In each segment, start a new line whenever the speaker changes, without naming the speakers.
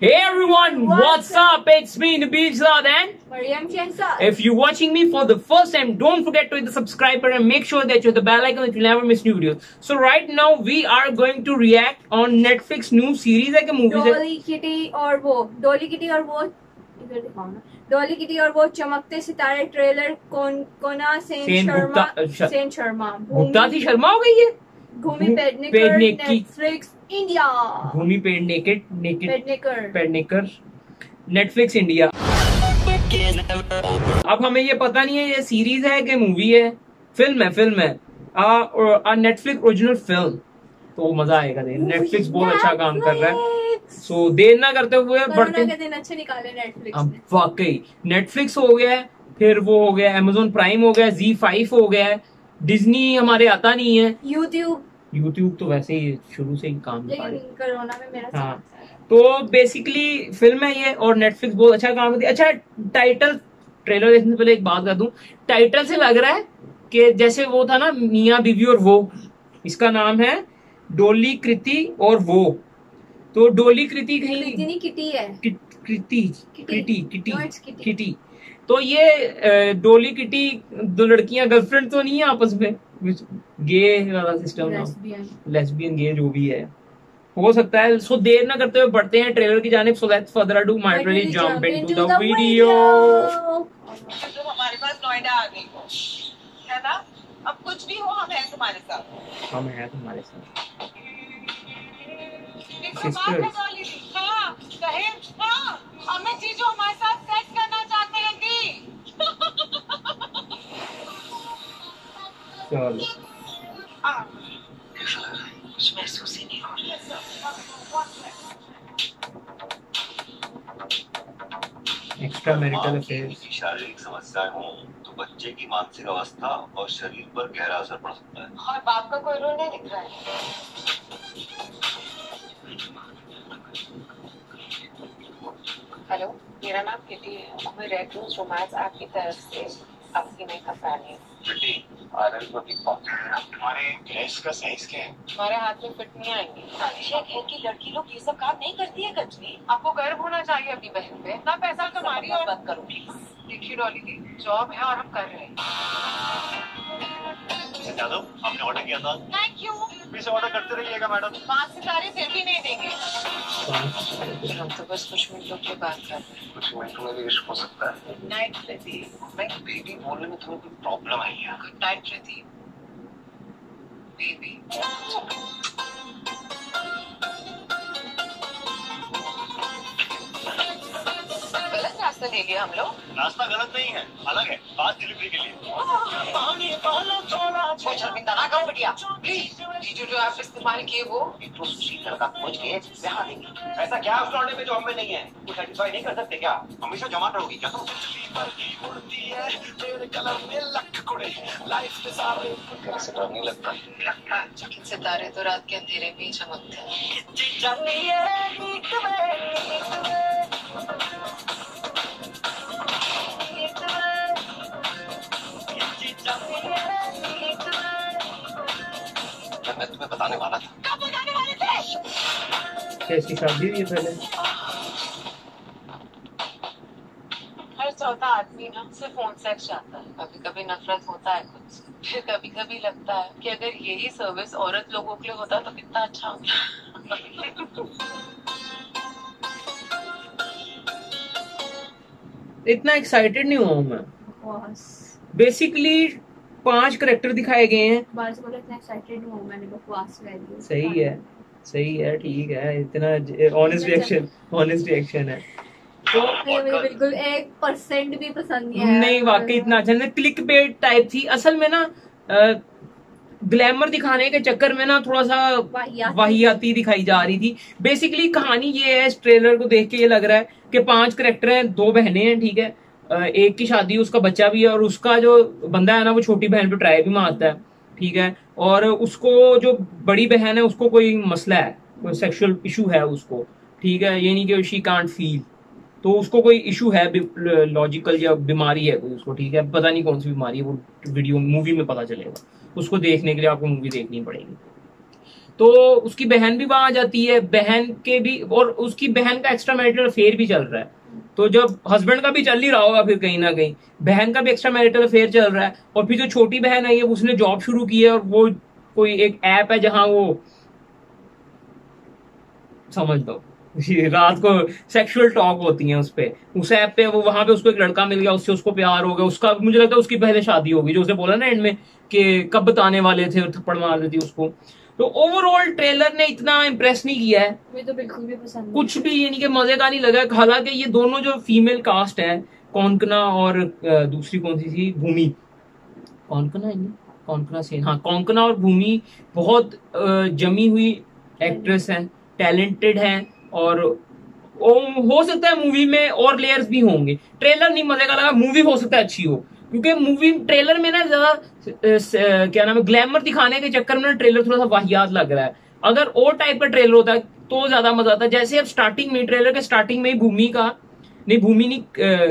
Hey everyone, what's up? It's me Nabil Zad and
Mariam Shahzad.
If you're watching me for the first time, don't forget to hit the subscribe button and make sure that you hit the bell icon that you'll never miss new videos. So right now we are going to react on Netflix new series है कि movies है?
Dolly kitty और वो चमकते सितारे trailer कोना सेन शर्मा
गुप्ता थी शर्मा हो गई है।
Bhumi Pednekar Netflix India.
Bhumi Pednekar Netflix India. अब हमें ये पता नहीं है ये सीरीज है कि मूवी है, फिल्म है नेटफ्लिक्स ओरिजिनल फिल्म। तो मजा आएगा। नेटफ्लिक्स बहुत अच्छा काम कर रहा है। सो देर ना करते हुए बढ़ते
दिन अच्छे निकाले नेटफ्लिक्स ने।
वाकई नेटफ्लिक्स हो गया है, फिर वो हो गया अमेज़न प्राइम हो गया, ZEE5 हो गया है, डिज्नी हमारे आता नहीं है, यूट्यूब तो वैसे ही शुरू से ही काम कर
कोरोना में मेरा
हाँ। तो बेसिकली फिल्म है ये और नेटफ्लिक्स बहुत अच्छा काम करती है। अच्छा ट्रेलर देखने से पहले एक बात कर दूं, टाइटल से लग रहा है कि जैसे वो था ना मियां बीवी और वो, इसका नाम है डोली कृति और वो। तो डोली कृति कहीं
किटी है,
किटी। तो ये डोली किटी दो लड़कियां गर्लफ्रेंड तो नहीं है आपस में, गे वाला सिस्टम ना, लेस्बियन गे जो भी है हो सकता है। सो देर ना करते हुए बढ़ते हैं ट्रेलर की जानिब। So let's further ado my really jump into the video.
तो हमारे पास नोएडा आ गई है ना, अब कुछ भी हो हम हैं तुम्हारे साथ, अमित जी जो हमारे साथ सेट करना चाहते हैं दी।
चलो
कुछ महसूस ही नहीं हो रहा।
Extra marital affairs.
शारीरिक समस्याएं हो तो बच्चे की मानसिक अवस्था और शरीर पर गहरा असर पड़ सकता है।
और बाप का कोई रोल नहीं दिख रहा है। हेलो, मेरा नाम किटी है और मैं रेड रोज रोमांस ऐप की तरफ से आपकी नई कंपनी हूँ।
तुम्हारे ड्रेस का साइज क्या है?
हमारे हाथ में फिट नहीं आएंगे। अभिषेक है कि लड़की लोग ये सब काम नहीं करती है कचरी। आपको गर्व होना चाहिए अपनी बहन पे। ना पैसा कमारी और बंद करो प्लीज। देखिए डॉली दी, जॉब है और हम कर रहे हैं।
यादव, आपने ऑर्डर किया था।
Thank you.
फिर से ऑर्डर करते रहिएगा मैडम।
5 सितारे फिर भी नहीं देंगे। हम तो बस कुछ मिनटों की बात कर रहे हैं।
कुछ मिनटों में भी इश्क हो सकता है।
Good night Pradeep.
मैं बेबी बोलने में थोड़ी कोई प्रॉब्लम है क्या?
Good night Pradeep. बेबी गलत रास्ता ले लिया हम लोग।
रास्ता गलत नहीं है, अलग है, फास्ट डिलीवरी के लिए।
शर्मिंदा ना करो बिटिया प्लीज। जीजू जो ऐप इस्तेमाल किए वो
एक तो सुशील लड़का खोज के ब्याह देंगे। ऐसा क्या उस लौंडे में जो हमें नहीं है? वो सेटिस्फाई नहीं कर सकते क्या? हमेशा जमा रहोगी क्या तुम? से डर नहीं लगता?
सितारे तो रात के अंधेरे में ही चमकते हैं।
मैं तुम्हें बताने वाला था।
कब बताने वाले थे?
कैसी शादी हुई है पहले?
हर चौथा आदमी ना सिर्फ फोन सेक्स चाहता है। कभी कभी नफरत होता है खुद से, फिर कभी कभी लगता है कि अगर यही सर्विस औरत लोगों के लिए होता तो कितना अच्छा होता।
इतना एक्साइटेड नहीं हुआ मैं। बेसिकली 5 कैरेक्टर दिखाए गए हैं। सही है ठीक है, इतना ऑनेस्ट रिएक्शन है।
तो मुझे बिल्कुल 1% भी पसंद नहीं आया।
नहीं वाकई इतना अच्छा नहीं, क्लिक बेट टाइप थी असल में ना। ग्लैमर दिखाने के चक्कर में ना थोड़ा सा वाहियाती दिखाई जा रही थी। बेसिकली कहानी ये है, इस ट्रेलर को देख के ये लग रहा है कि 5 कैरेक्टर हैं, 2 बहनें हैं, ठीक है। एक की शादी, उसका बच्चा भी है और उसका जो बंदा है ना वो छोटी बहन पे ट्राई भी मारता है, ठीक है। और उसको जो बड़ी बहन है उसको कोई मसला है, कोई सेक्सुअल इशू है उसको, ठीक है। ये नहीं कि शी कांट फील, तो उसको कोई इशू है लॉजिकल या बीमारी है कोई उसको, ठीक है। पता नहीं कौन सी बीमारी है, वो वीडियो मूवी में पता चलेगा। उसको देखने के लिए आपको मूवी देखनी पड़ेगी। तो उसकी बहन भी वहां आ जाती है, बहन के भी, और उसकी बहन का एक्स्ट्रा मैरिटल अफेयर भी चल रहा है। तो जब हस्बैंड का भी चल ही रहा होगा फिर कहीं ना कहीं बहन का भी एक्स्ट्रा मैरिटल अफेयर चल रहा है, और फिर जो छोटी बहन आई है उसने जॉब शुरू की है, और वो कोई एक ऐप है जहां वो समझ लो रात को सेक्सुअल टॉक होती है उस ऐप पे, वो वहां पे उसको एक लड़का मिल गया, उससे उसको प्यार हो गया, उसका मुझे लगता है उसकी पहले शादी होगी, जो उसे बोला ना एंड में कि कब बताने वाले थे और थप्पड़ मार देती उसको। तो ओवरऑल ट्रेलर ने इतना इम्प्रेस नहीं किया है,
मुझे तो बिल्कुल भी पसंद नहीं।
कुछ भी ये नहीं कि मजे का नहीं लगा। हालांकि ये दोनों जो फीमेल कास्ट है, कोंकणा और दूसरी कौन सी थी, भूमि, कोंकणा सेन, हाँ कोंकणा और भूमि बहुत जमी हुई एक्ट्रेस हैं, टैलेंटेड हैं, और हो सकता है मूवी में और लेयर्स भी होंगे। ट्रेलर नहीं मजे का लगा, मूवी हो सकता है अच्छी हो, क्योंकि मूवी ट्रेलर में ना ज्यादा क्या नाम है ग्लैमर दिखाने के चक्कर में ट्रेलर थोड़ा सा वाहियात लग रहा है। अगर और टाइप का ट्रेलर होता है तो ज्यादा मजा आता है। जैसे अब स्टार्टिंग में, ट्रेलर के स्टार्टिंग में ही भूमि नहीं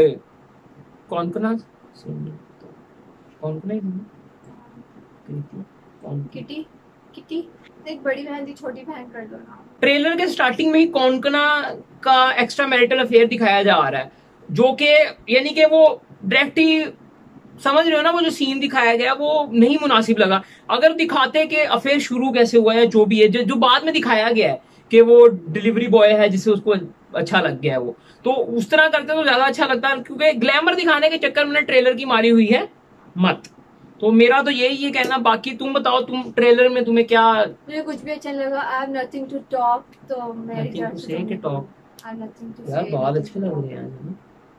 किटी किटी एक बड़ी बहन थी, छोटी बहन कर दो ना।
ट्रेलर के स्टार्टिंग में ही कोंकणा का एक्स्ट्रा मैरिटल अफेयर दिखाया जा रहा है, जो कि यानी कि वो डायरेक्ट ही समझ रहे हो ना, वो जो सीन दिखाया गया वो नहीं मुनासिब लगा। अगर दिखाते कि अफेयर शुरू कैसे हुआ है, जो भी है, जो बाद में दिखाया गया है कि वो डिलीवरी बॉय है जिससे उसको अच्छा लग गया है, वो तो उस तरह करते तो ज्यादा अच्छा लगता है, क्योंकि ग्लैमर दिखाने के चक्कर में ट्रेलर की मारी हुई है मत। तो मेरा तो यही है कहना। बाकी तुम बताओ, तुम ट्रेलर में तुम्हें क्या?
मुझे कुछ भी अच्छा लगा। I have nothing to talk, तो मेरी तरफ से
आई
हैव नथिंग टू
यार
से।
बहुत अच्छे लग रहे हैं,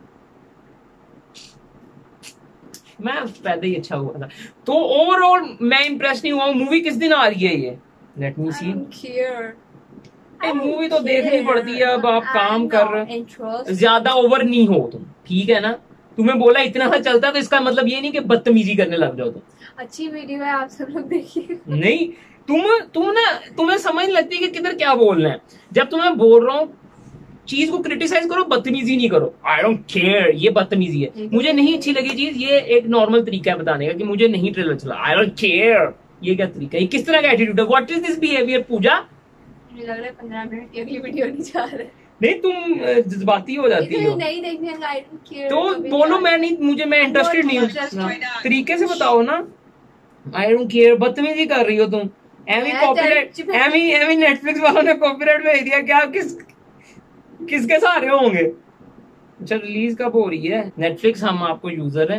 मैं पैदा ही अच्छा हुआ था। तो ओवरऑल मैं इंप्रेस नहीं हुआ। मूवी किस दिन आ रही है ये? लेट मी सी। मूवी तो देखनी पड़ती है, अब आप काम कर रहे, ज्यादा ओवर नहीं हो तुम, ठीक है ना? तुम्हें बोला इतना सा चलता है तो इसका मतलब ये नहीं कि बदतमीजी करने लग जाओ तुम।
अच्छी वीडियो है, आप सब लोग देखिए।
नहीं, तुम्हें समझ लगती है कि किधर क्या बोलना है। जब तुम्हें बोल रहा हूँ चीज को क्रिटिसाइज करो, बदतमीजी नहीं करो। आई डोंट केयर, ये बदतमीजी है। मुझे नहीं अच्छी लगी चीज, ये एक नॉर्मल तरीका है बताने का कि मुझे नहीं ट्रेलर चला। आई डोंट केयर, ये क्या तरीका है? किस तरह का एटीट्यूड है? What is this behaviour Pooja?
मुझे लग रहा है 15 मिनट की अगली वीडियो नहीं जा रहा है।
नहीं, तुम जज्बाती हो जाती हो।
नहीं देखने, आई डोंट केयर।
तो बोलो मैं नहीं, मैं इंटरेस्टेड नहीं हूँ। तरीके से बताओ ना। आई डोंट केयर, बदतमीजी कर रही हो तुम। एमी कॉपीराइट, एमी नेटफ्लिक्स वालों ने कॉपीराइट भेज दिया क्या? किसके सहारे होंगे? अच्छा, रिलीज कब हो रही है? नेटफ्लिक्स, हम आपके यूजर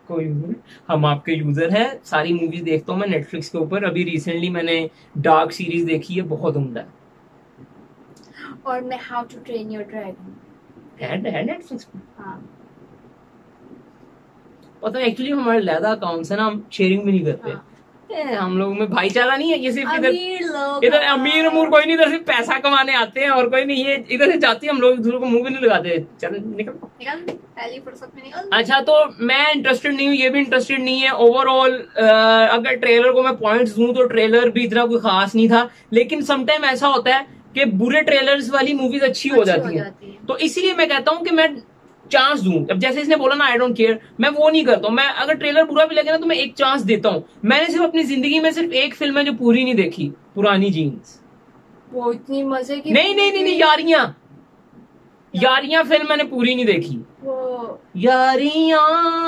हैं, सारी मूवीज देखता हूँ मैं नेटफ्लिक्स के ऊपर। अभी रिसेंटली मैंने डार्क सीरीज देखी है, बहुत उम्दा है।
और मैं how to train your dragon
है नेटफ्लिक्स पे।
हाँ,
पता है एक्चुअली हमारे लैदा अकाउंट्स है ना, हम शेयरिंग भी नहीं करते।
हाँ।
हम लोगों में भाईचारा नहीं है। ये सिर्फ
अमीर
इधर अमीर अमूर कोई नहीं, इधर सिर्फ पैसा कमाने आते हैं और कोई नहीं। ये इधर से जाती है, हम लोग एक दूसरे को मुंह भी नहीं लगाते। चल निकल
पहली फुर्सत में निकल।
अच्छा, तो मैं इंटरेस्टेड नहीं हूँ, ये भी इंटरेस्टेड नहीं है। ओवरऑल अगर ट्रेलर को मैं पॉइंट्स दूं तो ट्रेलर भी इतना कोई खास नहीं था, लेकिन समटाइम ऐसा होता है कि बुरे ट्रेलर्स वाली मूवीज अच्छी हो जाती है। तो इसीलिए मैं कहता हूँ कि मैं चांस दूं। अब जैसे इसने बोला ना आई डोंट केयर, मैं वो नहीं करता हूं। मैं अगर ट्रेलर बुरा भी लगे ना तो मैं एक चांस देता हूं। मैंने सिर्फ अपनी जिंदगी में सिर्फ एक फिल्म है जो पूरी नहीं देखी, पुरानी जीन्स।
वो इतनी मजे की
नहीं, यारियां फिल्म मैंने पूरी नहीं देखी।
वो
यारियां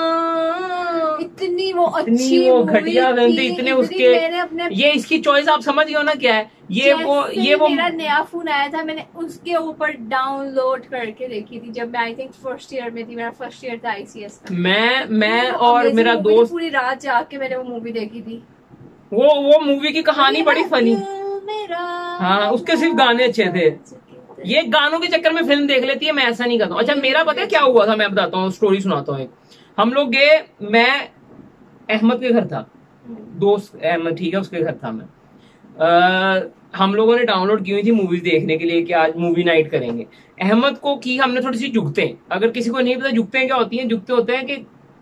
इतनी वो अच्छी,
वो घटिया फिल्म थी, इतने उसके
अपने
ये इसकी चॉइस आप समझ गए हो ना क्या है? ये वो
मेरा नया फोन आया था, मैंने उसके ऊपर डाउनलोड करके देखी थी जब मैं आई थिंक फर्स्ट ईयर में थी। मेरा फर्स्ट ईयर था ICS का।
मैं और मेरा दोस्त
पूरी रात जाके मैंने वो मूवी देखी थी।
वो मूवी की कहानी बड़ी फनी। हाँ, उसके सिर्फ गाने अच्छे थे। ये गानों के चक्कर में फिल्म देख लेती है, मैं ऐसा नहीं करता हूँ। अच्छा, मेरा पता है क्या हुआ था, मैं बताता हूँ, स्टोरी सुनाता हूँ। हम लोग गए, मैं अहमद के घर था, दोस्त अहमद, ठीक है, उसके घर था मैं। हम लोगों ने डाउनलोड की हुई थी मूवीज देखने के लिए कि आज मूवी नाइट करेंगे। अहमद को की हमने थोड़ी सी जुगते। अगर किसी को नहीं पता जुगते क्या होती हैं, जुगते होते हैं कि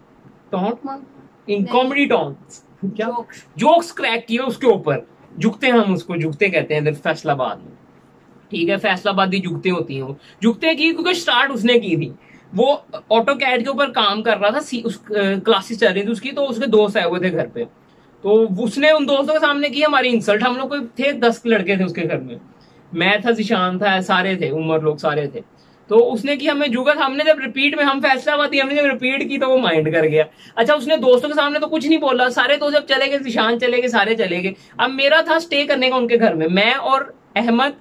टॉन्ट कॉमेडी टॉन्ट, क्या जोक्स क्रैक किए उसके ऊपर, जुगते, हम उसको जुगते कहते हैं इधर फैसलाबाद में, ठीक है। फैसलाबादी जुगते होती हैं। वो जुगते की क्योंकि स्टार्ट उसने की थी। वो ऑटो कैड के ऊपर काम कर रहा था, उस क्लासेस चल रही थी उसकी, तो उसके दोस्त आए हुए थे घर पे। तो उसने उन दोस्तों के सामने की हमारी इंसल्ट। हम लोग थे 10 लड़के थे उसके घर में, मैं था, जिशान था, सारे थे, उमर लोग सारे थे। तो उसने की हमें जुगत, हमने जब रिपीट में, हम फैसलाबाद थी, हमने जब रिपीट की तो वो माइंड कर गया। अच्छा उसने दोस्तों के सामने तो कुछ नहीं बोला, सारे दोस्त जब चले गए, जिशान चले गए, सारे चले गए। अब मेरा था स्टे करने का उनके घर में, मैं और अहमद,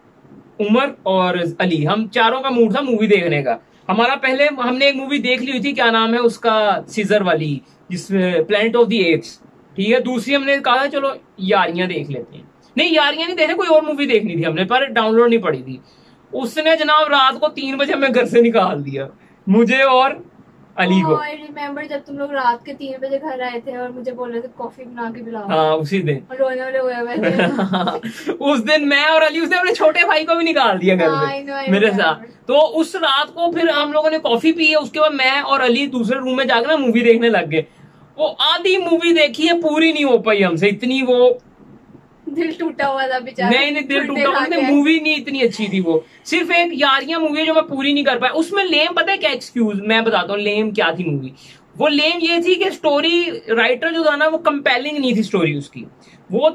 उमर और अली, हम चारों का मूड था मूवी देखने का। हमारा पहले हमने एक मूवी देख ली हुई थी, क्या नाम है उसका, सीजर वाली, जिसमें प्लैनेट ऑफ द एप्स, ठीक है। दूसरी हमने कहा चलो यारियां देख लेते हैं, नहीं यारियां नहीं देखने, कोई और मूवी देखनी थी हमने, पर डाउनलोड नहीं पड़ी थी। उसने जनाब रात को 3 बजे हमें घर से निकाल दिया, मुझे और अली को।
आई रिमेम्बर जब तुम लोग रात के 3 बजे घर आए थे और मुझे बोल रहे थे कॉफी बना के पिलाओ।
हाँ उसी दिन
रोने वाले हुए थे।
उस दिन मैं और अली, उसने अपने छोटे भाई को भी निकाल दिया घर में मेरे साथ। तो उस रात को फिर हम लोगों ने कॉफी पी है, उसके बाद मैं और अली दूसरे रूम में जाकर ना मूवी देखने लग गए। वो आधी मूवी देखी है, पूरी नहीं हो पाई हमसे, इतनी वो
दिल टूटा हुआ था बेचारा।
नहीं दिल टूटा हुआ, मूवी नहीं इतनी अच्छी थी वो, सिर्फ एक यारियां मूवी है जो मैं पूरी नहीं कर पाया। उसमें लेम पता है क्या, एक्सक्यूज मैं बताता हूँ लेम क्या थी मूवी। वो लेम ये थी कि स्टोरी राइटर जो था ना वो कंपेलिंग नहीं थी स्टोरी उसकी, वो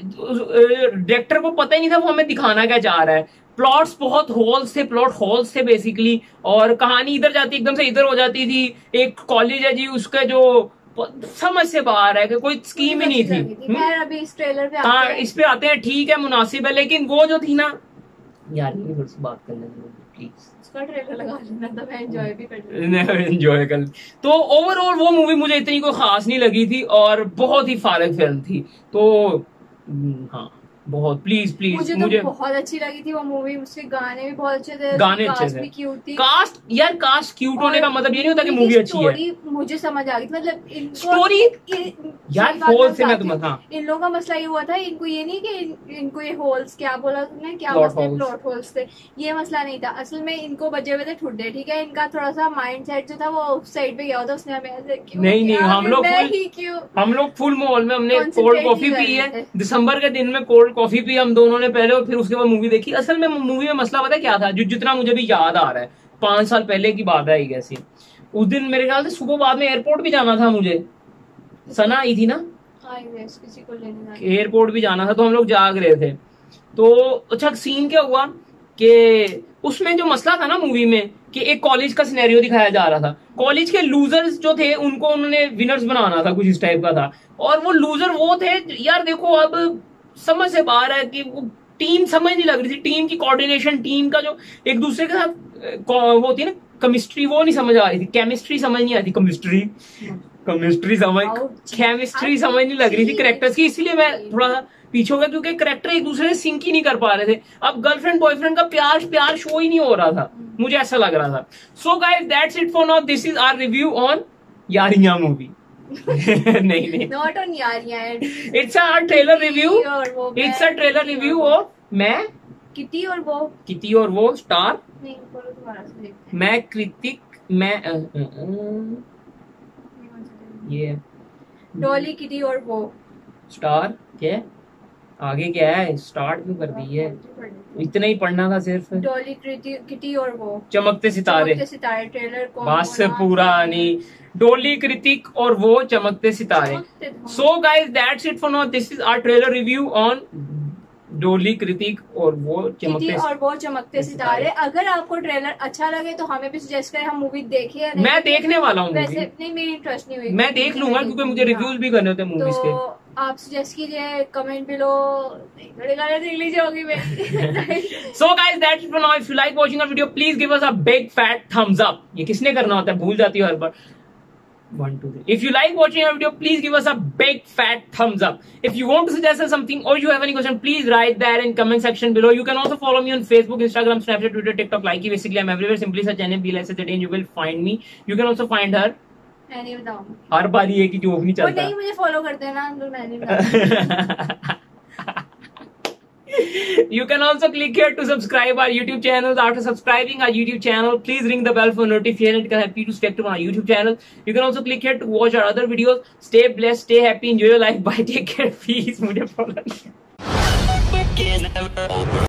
डायरेक्टर को पता ही नहीं था वो हमें दिखाना क्या चाह रहा है। प्लॉट्स बहुत होल्स थे, प्लॉट होल्स थे बेसिकली, और कहानी इधर जाती एकदम से इधर हो जाती थी। एक कॉलेज है जी, उसका जो समझ से बाहर है कि कोई स्कीम ही नहीं थी।
अभी इस ट्रेलर पे
हाँ इस पे आते हैं, ठीक है मुनासिब है, लेकिन वो जो थी ना यार, ये थोड़ी सी बात कर लेंगे प्लीज,
उसका ट्रेलर लगा लेना तो मैं एंजॉय भी कर
एंजॉय कर। तो ओवरऑल वो मूवी मुझे इतनी कोई खास नहीं लगी थी और बहुत ही फालतू फिल्म थी। तो हाँ बहुत प्लीज
मुझे तो बहुत अच्छी लगी थी वो मूवी, उसके गाने भी बहुत अच्छे थे,
गाने अच्छे थे,
क्यूट थी।
कास्ट यार, कास्ट क्यूट होने का मतलब ये नहीं होता कि मूवी अच्छी है।
मुझे समझ आ गई, मतलब
स्टोरी यार होल से मैं तुम्हें, हाँ
इन लोगों का मसला ये हुआ था, इनको ये नहीं कि इनको ये होल्स, क्या बोला तुमने, क्या प्लॉट होल्स थे, ये मसला नहीं था। असल में इनको बजे हुए थे ठुड्डे, ठीक है। इनका थोड़ा सा माइंड सेट जो था वो उस साइड पे गया होता, उसने हमें
नहीं हम लोग फुल मॉल में हमने कोल्ड कॉफी पी है, दिसंबर के दिन में कोल्ड कॉफी पी हम दोनों ने पहले, और फिर उसके बाद मूवी देखी। असल में मूवी में मसला पता है क्या था, जो जितना मुझे भी याद आ रहा है 5 साल पहले की बात है कैसी। उस दिन मेरे ख्याल से सुबह बाद में एयरपोर्ट भी जाना था मुझे, सना आई थी ना,
किसी को लेने
एयरपोर्ट भी जाना था, तो हम लोग जाग रहे थे। तो अच्छा सीन क्या हुआ कि उसमें जो मसला था ना मूवी में, कि एक कॉलेज का सिनेरियो दिखाया जा रहा था, कॉलेज के लूजर्स जो थे उनको उन्होंने विनर्स बनाना था, कुछ इस टाइप का था। और वो लूजर वो थे यार, देखो अब समझ से बाहर है कि वो टीम समझ नहीं लग रही थी, टीम की कोऑर्डिनेशन, टीम का जो एक दूसरे के साथ वो होती है ना केमिस्ट्री, वो नहीं समझ आ रही थी, केमिस्ट्री समझ नहीं आती, केमिस्ट्री समझ, केमिस्ट्री समझ नहीं लग रही थी कैरेक्टर्स की, इसलिए मैं थोड़ा सा पीछे हो गया, क्योंकि कैरेक्टर एक दूसरे से सिंक ही नहीं कर पा रहे थे। अब गर्लफ्रेंड बॉयफ्रेंड का प्यार शो ही नहीं हो रहा था, मुझे ऐसा लग रहा था। So guys that's it for now, this is our review on Yaariyan movie. नहीं
not on Yaariyan,
it's a trailer review, it's a trailer review of मैं
किटी और वो
स्टार,
नहीं बोलो दोबारा से देखते हैं।
मैं कृतिक, मैं ये
डॉली, किटी और वो
स्टार, क्या आगे क्या है, स्टार्ट क्यों कर दी है, इतना ही पढ़ना था सिर्फ।
डॉली, किटी और वो
चमकते सितारे
ट्रेलर को
बस पूरा नहीं, डोली, कृतिक और वो चमकते सितारे। So guys that's it for now, this is our trailer review on Dolly, Kritik और वो
चमकते सितारे। अगर आपको ट्रेलर अच्छा लगे तो हमें भी सजेस्ट करें, हम मूवी देखे।
मैं देखने वाला हूँ,
वैसे नहीं मेरी इंटरेस्ट नहीं हुई,
मैं देख लूंगा क्योंकि मुझे रिव्यूज भी करने होते हैं मूवीज के।
तो आप सजेस्ट कीजिए कमेंट बिलो, थोड़े गाने देख लीजिए होगी मेरी।
So guys that's it for now, if you like watching our video please give us a big fat thumbs up। ये किसने करना होता है, भूल जाती हो हर बार। 1 2 3 If you like watching our video please give us a big fat thumbs up। If you want to suggest us something or you have any question please write that in comment section below। You can also follow me on Facebook, Instagram, Snapchat, Twitter, TikTok, like basically I'm everywhere, simply search NMBLSH and you will find me। You can also find her,
मैं नहीं बताऊँ,
हर बार ये कि joke नहीं चलता,
नहीं मुझे follow करते हैं ना, तो मैं नहीं बताऊँ।
You can also click here to subscribe our YouTube channel। After subscribing our YouTube channel, please ring the bell for notification. It can help you to stay active on our YouTube channel। You can also click here to watch our other videos। Stay blessed, stay happy, enjoy your life, bye, take care, peace। मुझे follow